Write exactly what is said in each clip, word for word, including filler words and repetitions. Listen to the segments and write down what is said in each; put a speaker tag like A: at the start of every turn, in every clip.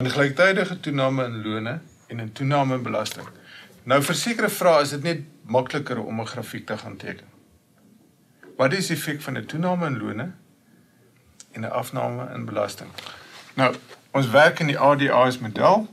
A: 'n gelyktydige toename in lone en 'n toename in belasting. Nou vir sekere vrae is dit net makliker om 'n grafiek te gaan teken. Wat is die effek van 'n toename in lone en 'n afname in belasting? Nou, ons werk in die A D A S model.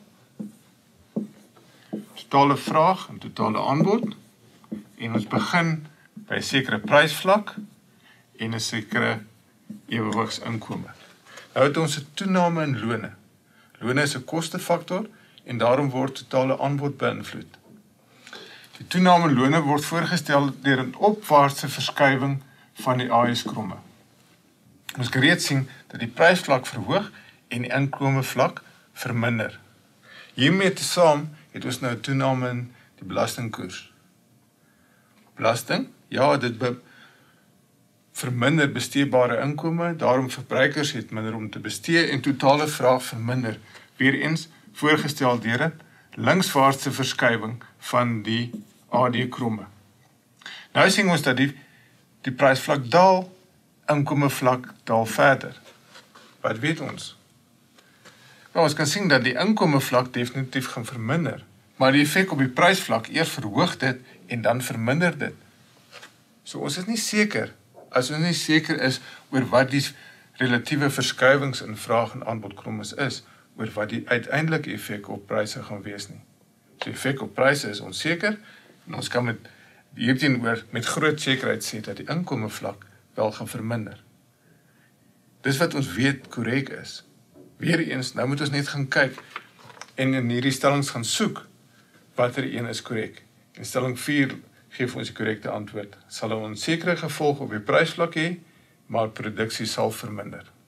A: Totale vraag en totale aanbod. En ons begin by 'n sekere prysvlak en 'n sekere ewewigsinkomste. Nou het ons 'n toename in lone. Lone is 'n kostefaktor en daarom word totale aanbod beïnvloed. Die toename in lone word voorgestel deur 'n opwaartse verskuiwing van die A S-kromme. Ons kan reeds sien dat die prysvlak verhoog en die inkomevlak verminder. Hiermee tesaam het ons nou 'n toename in die belastingkoers. Belasting, ja, dit be verminder besteedbare inkome, daarom verbruikers het minder om te bestee en totale vraag verminder. Weereens voorgestel deur 'n linkswaartse verskuiwing van die A D-kromme. Nou sien ons dat die, die prysvlak daal, inkomevlak daal verder. Wat weet ons? Nou, ons kan sien dat die inkomevlak definitief gaan verminder, maar die effek op die prysvlak eers verhoog dit en dan verminder dit. So ons is nie seker, as ons nie seker is oor wat die relatiewe verskuiwings in vraag en aanbodkrommes is, oor wat die uiteindelike effek op pryse gaan wees nie. So die effek op pryse is onseker, en ons kan met hierteenoor met groot sekerheid sê dat die inkomevlak wel gaan verminder. Dis wat ons weet korrek is. Weereens, nou moet ons net gaan kyk en in hierdie stellings gaan soek watter een is korrek. En stelling vier gee vir ons die korrekte antwoord. Sal 'n onsekere gevolg op die prysvlak hê, maar produksie sal verminder.